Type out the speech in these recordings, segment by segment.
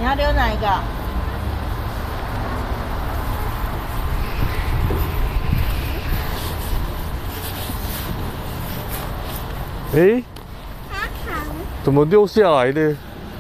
要溜哪一个？ 哎，怎么溜下来的？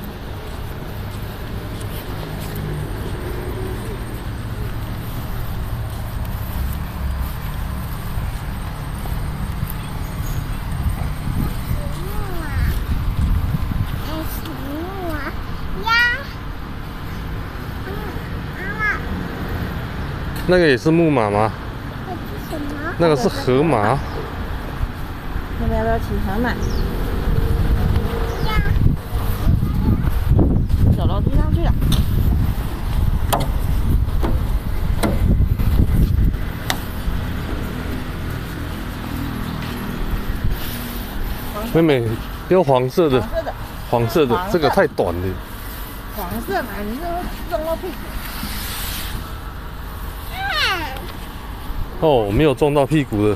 那个也是木马吗？那个是河马。 那边要不要骑河马？走楼梯上去了。 妹妹，要黄色的， 黄色的， 黄色的，这个太短了。 黄色嘛，你这会撞到屁股。 哦，没有撞到屁股的。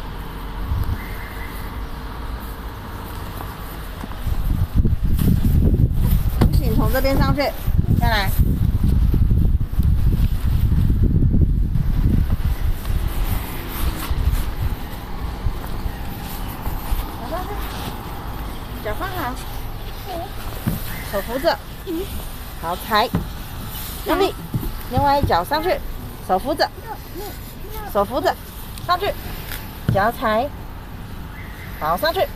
不行，从这边上去，下来。脚放好，手扶着，好踩，用力，另外一脚上去，手扶着，手扶着，上去，脚踩，好上去，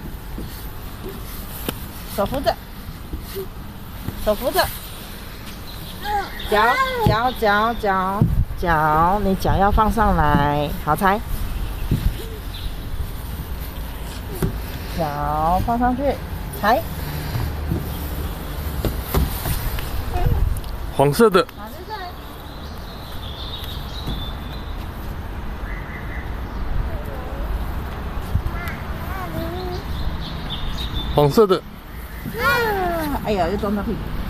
手扶着，手扶着，脚，你脚要放上来，好踩，脚放上去。踩， 黄色的，黄色的。 哎呀，又撞到屁股。